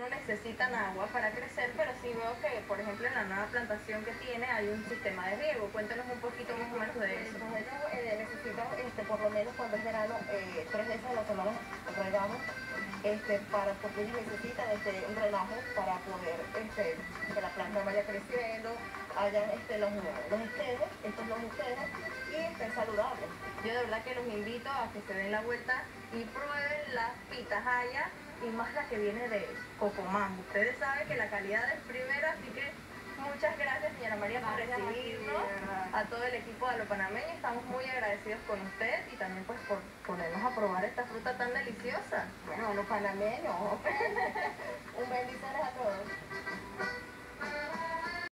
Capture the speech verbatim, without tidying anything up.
necesitan agua para crecer, pero sí veo que, por ejemplo, en la nueva plantación que tiene hay un sistema de riego. Cuéntanos un poquito más o menos de eso. Pues ellos eh, necesitan, este, por lo menos cuando es verano, eh, tres veces a la semana regamos, este, para, porque ellos necesitan este, un drenaje para poder este, que la planta vaya creciendo, hayan este, los, los esquejes, estos los esquejes, y estén saludables. Yo de verdad que los invito a que se den la vuelta y prueben las pitahaya y más la que viene de Cocomambo. Ustedes saben que la calidad es primera, así que muchas gracias, señora María, por Gracias a ti, recibirnos, a todo el equipo de Lo Panameño. Estamos muy agradecidos con usted y también pues por ponernos a probar esta fruta tan deliciosa. Bueno, los panameños, un bendiciones a todos.